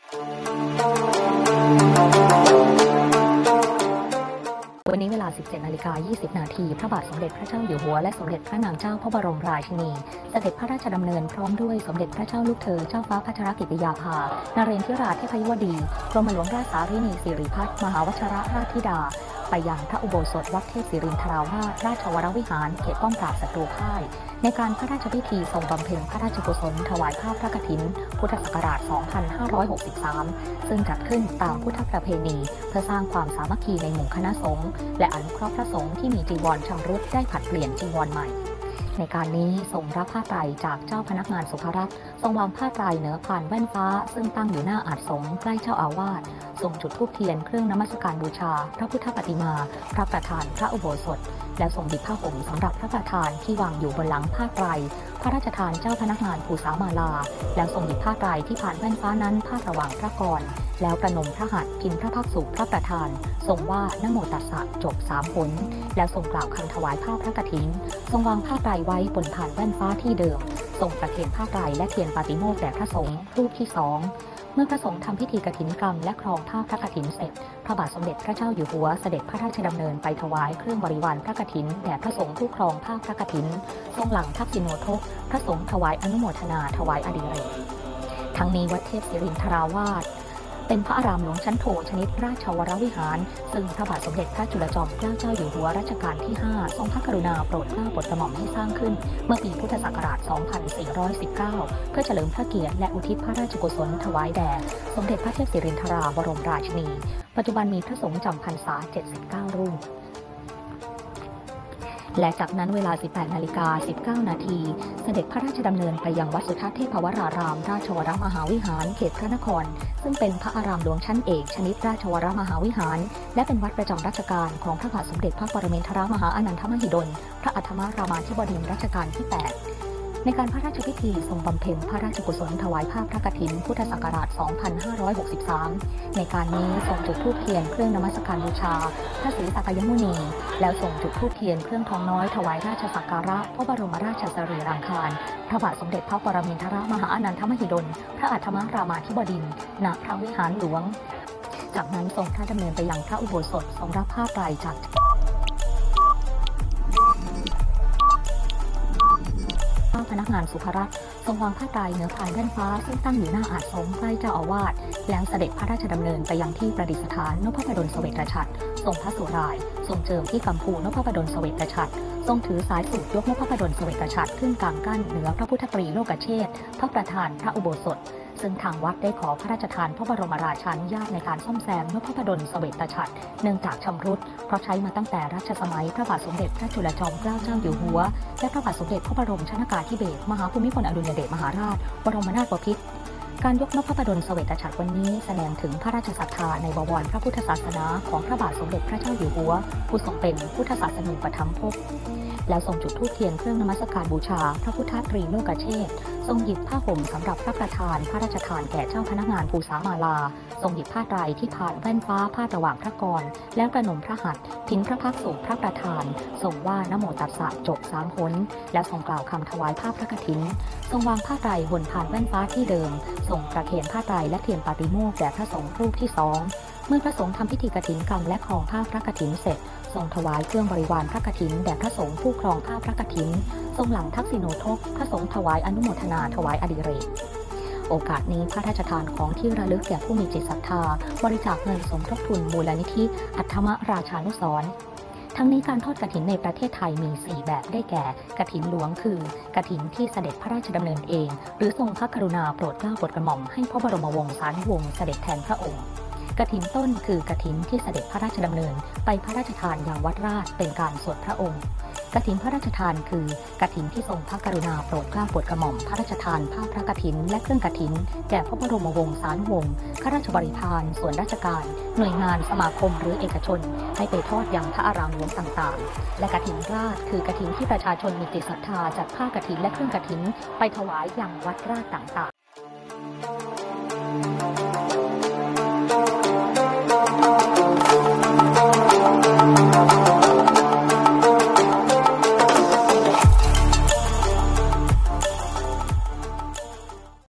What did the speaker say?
วันนี้เวลา 17:20 น.พระบาทสมเด็จพระเจ้าอยู่หัวและสมเด็จพระนางเจ้าพระบรมราชินีเสด็จพระราชดำเนินพร้อมด้วยสมเด็จพระเจ้าลูกเธอเจ้าฟ้าพัชรกิติยาภานเรนทิราเทพยวดีกรมหลวงราชสารินีสิริพัฒน์มหาวชิรราชธิดาไปยังพระอุโบสถวัดเทพศิรินทราวาสราชวรวิหารเขตป้อมปราบศัตรูพ่ายในการพระราชพิธีทรงบำเพ็ญพระราชกุศลถวายผ้าพระกฐินพุทธศักราช 2563 ซึ่งจัดขึ้นตามพุทธประเพณีเพื่อสร้างความสามัคคีในหมู่คณะสงฆ์และอนุเคราะห์พระสงฆ์ที่มีจีวรชำรุดได้ผลัดเปลี่ยนจีวรใหม่ในการนี้ทรงรับผ้าไตรจากเจ้าพนักงานสุภรักษ์ทรงวางผ้าไตรเหนือพานแว่นฟ้าซึ่งตั้งอยู่หน้าอาสมใกล้เจ้าอาวาสทรงจุดธูปเทียนเครื่องนมัสการบูชาพระพุทธปฏิมาพระประธานพระอุโบสถและทรงดิบผ้าห่มสำหรับพระประธานที่วางอยู่บนหลังผ้าไตรพระราชทานเจ้าพนักงานภูษามาลาแล้วทรงหยิบผ้าไตรที่ผ่านแว่นฟ้านั้นพาดระหว่างพระกรแล้วประนมพระหัตถ์พินพระภักษุพระประธานทรงว่านะโมตัสสะจบ3 หนแล้วทรงกล่าวคำถวายผ้าพระกฐินทรงวางผ้าไตรไว้บนผ่านแว่นฟ้าที่เดิมทรงประเคนผ้าไตรและเทียนปาติโมกข์แด่พระสงฆ์รูปที่2เมื่อพระสงฆ์ทำพิธีกฐินกรรมและครองผ้าพระกฐินเสร็จพระบาทสมเด็จพระเจ้าอยู่หัวเสด็จพระราชดำเนินไปถวายเครื่องบริวารพระกฐินแด่พระสงฆ์ผู้ครองผ้าพระกฐินทรงหลังทักษิโนทกพระสงฆ์ถวายอนุโมทนาถวายอดิเรกทั้งนี้วัดเทพศิรินทราวาสเป็นพระอารามหลวงชั้นโทชนิดราชวรวิหารซึ่งพระบาทสมเด็จพระจุลจอมเกล้าเจ้าอยู่หัวรัชกาลที่ 5 ทรงพระกรุณาโปรดเกล้าโปรดกระหม่อมให้สร้างขึ้นเมื่อปีพุทธศักราช 2419 เพื่อเฉลิมพระเกียรติและอุทิศพระราชกุศลถวายแด่สมเด็จพระเทพศิรินทราบรมราชินีปัจจุบันมีพระสงฆ์จำพรรษา 79 รูปและจากนั้นเวลา 18:19 น.เสด็จพระราชดำเนินไปยังวัดสุทัศน์เทพวรารามราชวรมหาวิหารเขตพระนครซึ่งเป็นพระอารามหลวงชั้นเอกชนิดราชวรมหาวิหารและเป็นวัดประจำรัชกาลของพระบาทสมเด็จพระปรมินทรมหาอนันทมหิดลพระอัฏฐมรามาธิบดีรัชกาลที่ 8ในการพระราชพิธีทรงบำเพ็ญพระราชกุศลถวายผ้าพระกฐินพุทธศักราช 2563 ในการนี้ทรงจุดธูปเทียนเครื่องนมัสการบูชาพระศรีสักยมุนีแล้วทรงจุดธูปเทียนเครื่องทองน้อยถวายราชสักการะพระบรมราชสรีรางคารพระบาทสมเด็จพระปรมินทรมหาอนันทมหิดลพระอัฏฐมรามาธิบดีณพระวิหารหลวงจากนั้นทรงพระดำเนินไปยังพระอุโบสถทรงรับผ้าไตรจากพนักงานสุภรักษ์ทรงวางผ้าไตรเหนือพานแว่นฟ้าซึ่งตั้งอยู่หน้าอาสมใกล้เจ้าอาวาสแล้วเสด็จพระราชดำเนินไปยังที่ประดิษฐานนพดลเสวตฉัตรทรงพระสุรายทรงเจิมที่กัมพูนพดลเสวตฉัตรทรงถือสายสูบยกนพดลเสวตฉัตรขึ้นกลางกั้นเหนือพระพุทธตรีโลกเชษฐ์พระประธานพระอุโบสถซึ่งทางวัดได้ขอพระราชทานพระบรมราชานุญาตในการซ่อมแซมนพดลเสวตฉัตรเนื่องจากชำรุดเพราะใช้มาตั้งแต่รัชสมัยพระบาทสมเด็จพระจุลจอมเกล้าเจ้าอยู่หัวและพระบาทสมเด็จพระบรมชนกาธิเบศรมหาภูมิพลอดุลยเดชมหาราชบรมนาถบพิตรการยกนพดลเสวตฉัตรวันนี้แสดงถึงพระราชศรัทธาในบวรพระพุทธศาสนาของพระบาทสมเด็จพระเจ้าอยู่หัวผู้ทรงเป็นพุทธศาสนูปถัมภกแล้วทรงจุดธูปเทียนเครื่องนมัสการบูชาพระพุทธตรีโลกเชษฐ์ทรงหยิบผ้าห่มสำหรับพระประธานพระราชทานแก่เจ้าพนักงานภูษามาลาทรงหยิบผ้าไตรที่ผ่านแว่นฟ้าพาดระหว่างพระกรแล้วประนมพระหัตถ์พินพระภักษุพระประธานทรงว่านะโมตัสสะจบ3 หนแล้วทรงกล่าวคำถวายผ้าพระกฐินทรงวางผ้าไตรบนผ่านแว่นฟ้าที่เดิมทรงประเคนผ้าไตรและเทียนปาติโมกข์แด่พระสงฆ์รูปที่2เมื่อพระสงฆ์ทำพิธีกฐินกรรมและครองผ้าพระกฐินเสร็จทรงถวายเครื่องบริวารพระกฐินแด่พระสงฆ์ผู้ครองผ้าพระกฐินทรงหลังทักษิโนทกพระสงฆ์ถวายอนุโมทนาถวายอดิเรกโอกาสนี้พระราชทานของที่ระลึกแก่ผู้มีจิตศรัทธาบริจาคเงินสมทบทุนมูลนิธิอัฏฐมราชานุสรณ์ทั้งนี้การทอดกฐินในประเทศไทยมี4แบบได้แก่กฐินหลวงคือกฐินที่เสด็จพระราชดำเนินเองหรือทรงพระกรุณาโปรดเกล้าโปรดกระหม่อมให้พระบรมวงศานุวงศ์เสด็จแทนพระองค์กฐินต้นคือกฐินที่เสด็จพระราชดำเนินไปพระราชทานยังวัดราชเป็นการส่วนพระองค์กฐินพระราชทานคือกฐินที่ทรงพระกรุณาโปรดเกล้าโปรดกระหม่อมพระราชทานผ้าพระกฐินและเครื่องกฐินแก่พระบรมวงศานุวงศ์ข้าราชบริพารส่วนราชการหน่วยงานสมาคมหรือเอกชนให้ไปทอดยังพระอารามหลวงต่างๆและกฐินราชคือกฐินที่ประชาชนมีจิตศรัทธาจัดผ้ากฐินและเครื่องกฐินไปถวายยังวัดราชต่างๆ